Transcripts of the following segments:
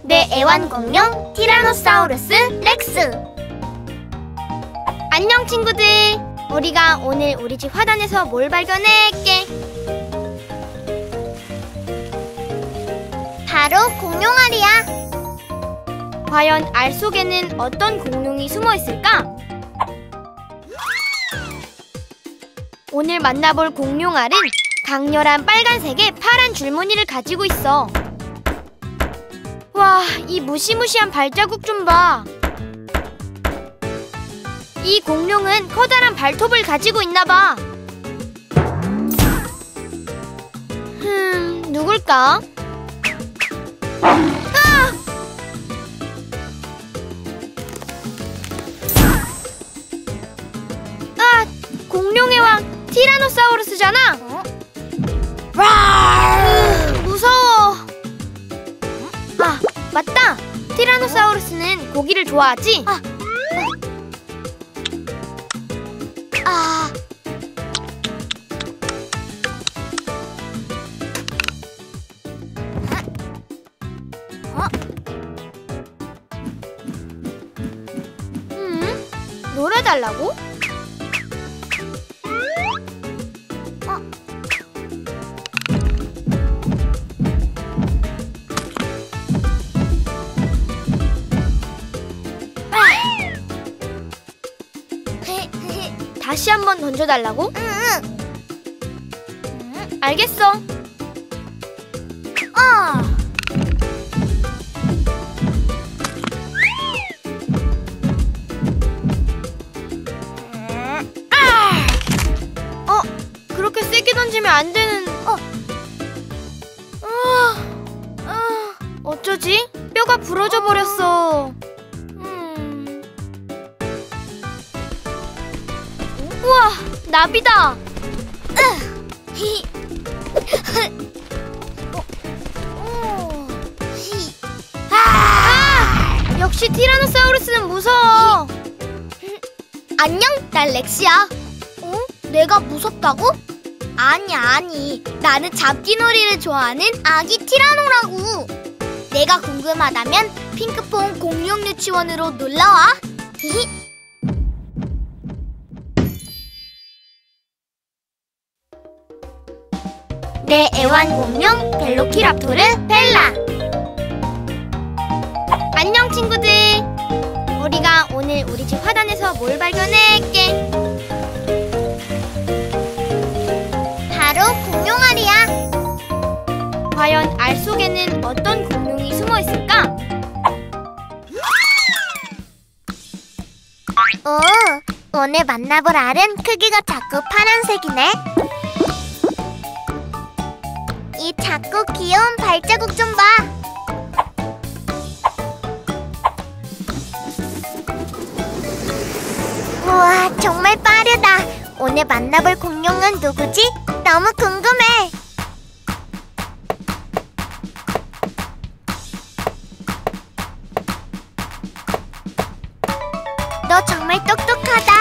내 애완공룡 티라노사우루스 렉스. 안녕 친구들. 우리가 오늘 우리 집 화단에서 뭘 발견했게? 바로 공룡알이야. 과연 알 속에는 어떤 공룡이 숨어 있을까? 오늘 만나볼 공룡알은 강렬한 빨간색의 파란 줄무늬를 가지고 있어. 와, 이 무시무시한 발자국 좀 봐. 이 공룡은 커다란 발톱을 가지고 있나 봐. 누굴까? 공룡의 왕 티라노사우루스잖아. 무서워. 아, 맞다. 티라노사우루스는 고기를 좋아하지? 놀아달라고? 다시 한번 던져달라고? 응. 알겠어. 그렇게 세게 던지면 안 되는. 어쩌지? 뼈가 부러져 버렸어. 우와, 나비다. 역시 티라노사우루스는 무서워. 안녕, 난 렉시야. 내가 무섭다고? 아니. 나는 잡기놀이를 좋아하는 아기 티라노라고. 내가 궁금하다면 핑크퐁 공룡 유치원으로 놀러와. 내 애완공룡 벨로키랍토르 벨라. 안녕 친구들. 우리가 오늘 우리 집 화단에서 뭘 발견했게? 바로 공룡알이야. 과연 알 속에는 어떤 공룡이 숨어 있을까? 오늘 만나볼 알은 크기가 작고 파란색이네. 이 작고 귀여운 발자국 좀 봐. 우와, 정말 빠르다. 오늘 만나볼 공룡은 누구지? 너무 궁금해. 너 정말 똑똑하다.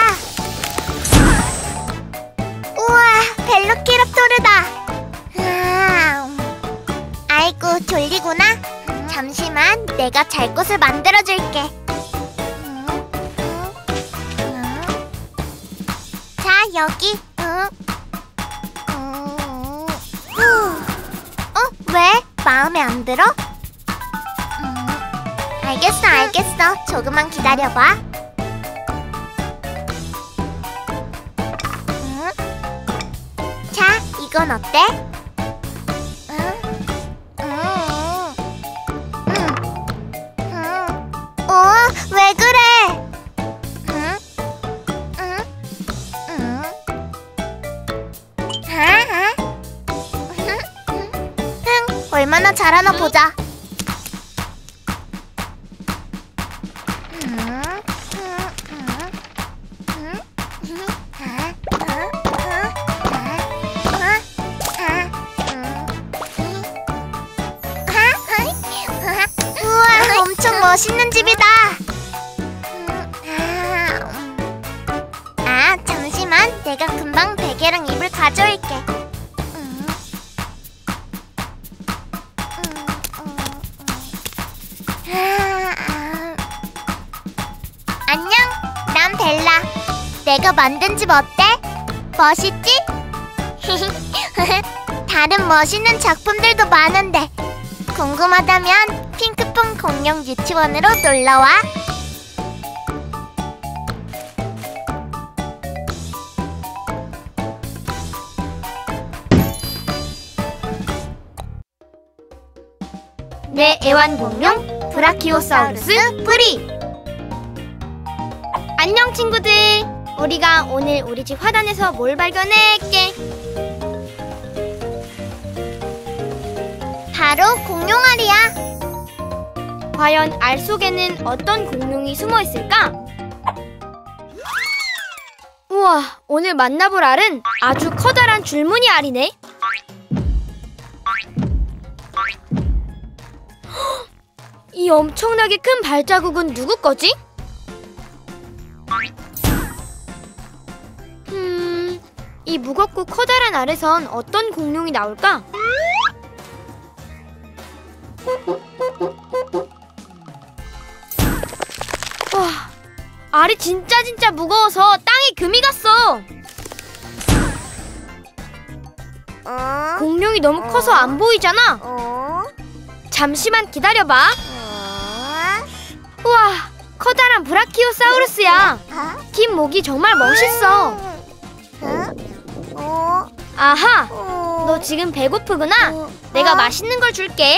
우와, 벨로키랍토르다. 아이고, 졸리구나. 잠시만, 내가 잘 곳을 만들어줄게. 자, 여기. 왜? 마음에 안 들어? 알겠어. 조금만 기다려봐. 자, 이건 어때? 왜 그래? 얼마나 잘하나 보자. 우와, 엄청 멋있는 집이다. 잠시만, 내가 금방 베개랑 이불 가져올게. 내가 만든 집 어때? 멋있지? 다른 멋있는 작품들도 많은데 궁금하다면 핑크퐁 공룡 유치원으로 놀러와. 내 애완공룡 브라키오사우루스 프리. 안녕 친구들. 우리가 오늘 우리 집 화단에서 뭘 발견했게? 바로 공룡알이야. 과연 알 속에는 어떤 공룡이 숨어 있을까? 우와, 오늘 만나볼 알은 아주 커다란 줄무늬 알이네. 이 엄청나게 큰 발자국은 누구 거지? 이 무겁고 커다란 알에선 어떤 공룡이 나올까? 와, 알이 진짜 무거워서 땅에 금이 갔어. 공룡이 너무 커서 안 보이잖아. 잠시만 기다려봐. 우와, 커다란 브라키오사우루스야. 긴 목이 정말 멋있어. 아하, 너 지금 배고프구나. 내가 맛있는 걸 줄게.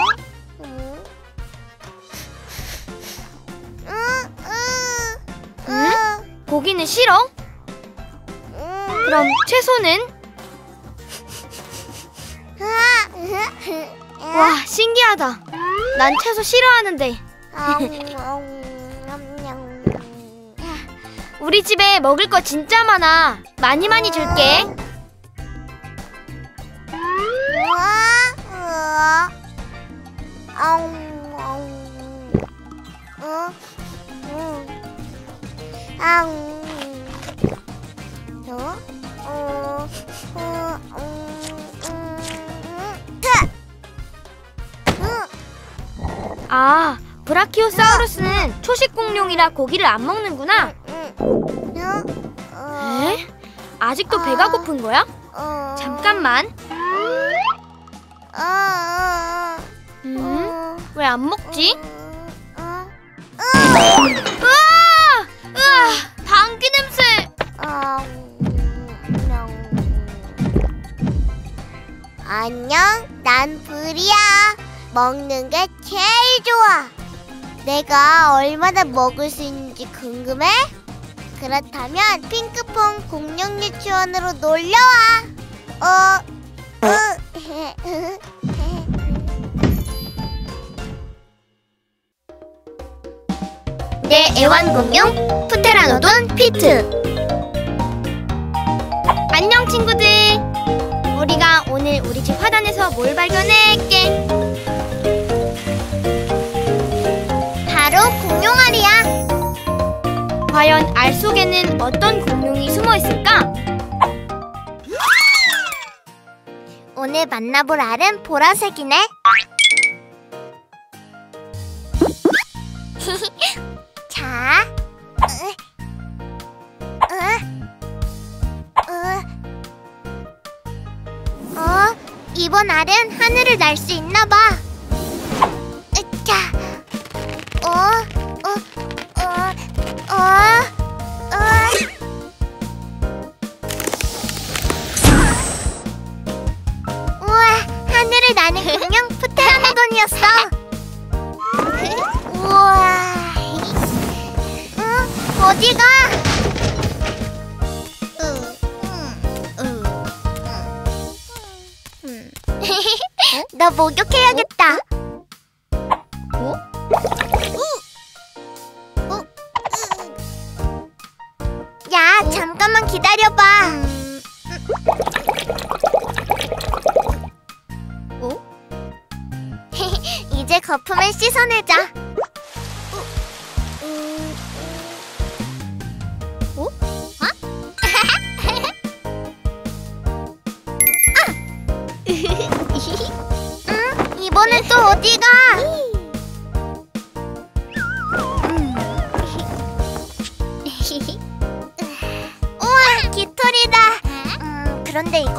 응? 고기는 싫어? 그럼 채소는? 와, 신기하다. 난 채소 싫어하는데. 우리 집에 먹을 거 진짜 많아. 많이 줄게. 아, 브라키오사우루스는 초식 공룡이라 고기를 안 먹는구나. 에? 아직도 배가 고픈 거야? 잠깐만. 왜 안 먹지? 으아! 방귀 냄새! 안녕, 난 브리야. 먹는 게 제일 좋아. 내가 얼마나 먹을 수 있는지 궁금해? 그렇다면 핑크퐁 공룡 유치원으로 놀러와. 내 애완공룡 프테라노돈 피트. 안녕 친구들. 우리가 오늘 우리 집 화단에서 뭘 발견했게? 바로 공룡알이야. 과연 알 속에는 어떤 공룡이 숨어 있을까? 오늘 만나볼 알은 보라색이네. 자, 이번 알은 하늘을 날 수 있나 봐. 자, 우와, 하늘을 나는 공룡 프테라노돈이었어. 우와, 어디가? 너 목욕해야겠다. 야, 잠깐만 기다려봐. 이제 거품을 씻어내자. 이번엔 또 어디가?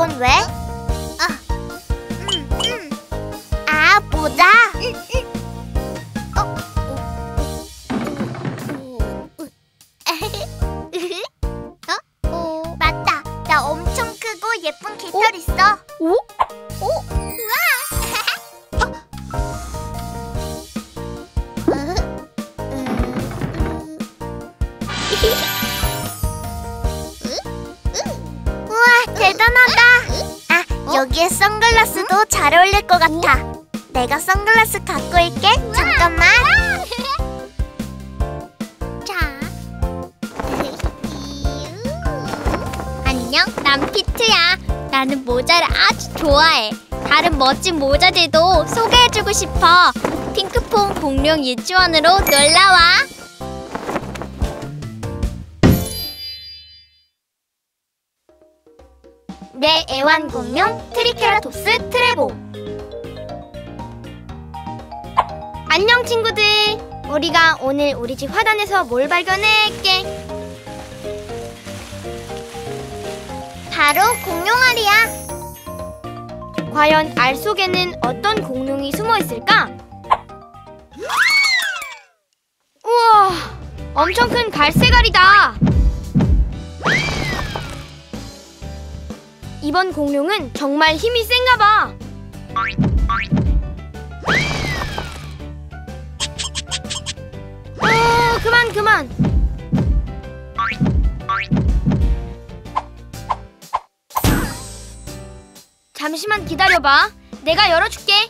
그건 왜? 아, 모자. 맞다. 나 엄청 크고 예쁜 깃털 있어. 오? 우와. 우와, 대단하다. 아, 여기에 선글라스도 잘 어울릴 것 같아. 내가 선글라스 갖고 올게. 잠깐만. 자. 안녕, 난 피트야. 나는 모자를 아주 좋아해. 다른 멋진 모자들도 소개해주고 싶어. 핑크퐁 공룡 유치원으로 놀러와. 내 애완공룡 트리케라톱스 트레보. 안녕 친구들. 우리가 오늘 우리 집 화단에서 뭘 발견했게? 바로 공룡알이야. 과연 알 속에는 어떤 공룡이 숨어 있을까? 우와, 엄청 큰 갈색알이다. 이번 공룡은 정말 힘이 센가 봐. 그만. 잠시만 기다려봐. 내가 열어줄게.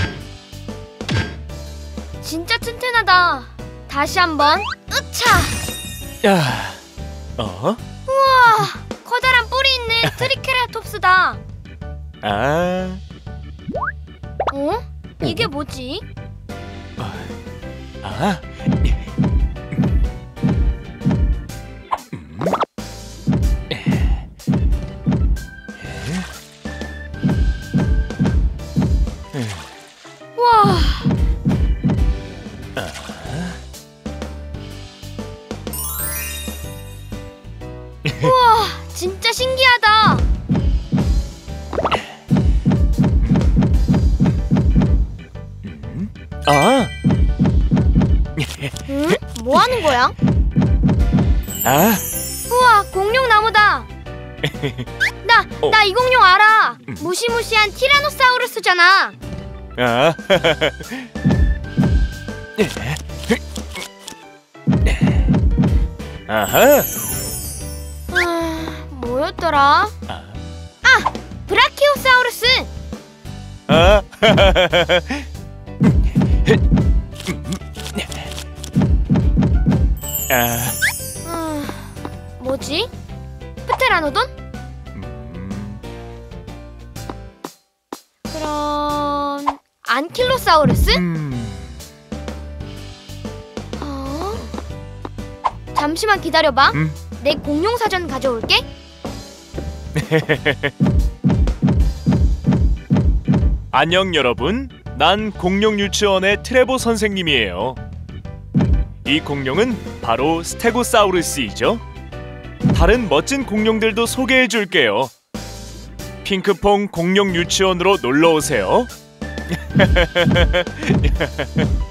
진짜 튼튼하다. 다시 한번. 으차! 야, 우와, 커다란 뿔이 있는 트리케라톱스다. 아, 어? 이게 뭐지? 아, 우와. 우와, 진짜 신기하다. 아, 응? 뭐 하는 거야? 아, 우와, 공룡 나무다. 나 이 공룡 알아. 무시무시한 티라노사우루스잖아. 아, 아하, 뭐였더라? 브라키오사우루스. 아, 뭐지? 프테라노돈? 그럼 안킬로사우루스? 잠시만 기다려봐. 내 공룡 사전 가져올게. 안녕 여러분, 난 공룡 유치원의 트레보 선생님이에요. 이 공룡은 바로 스테고사우루스이죠. 다른 멋진 공룡들도 소개해 줄게요. 핑크퐁 공룡 유치원으로 놀러 오세요.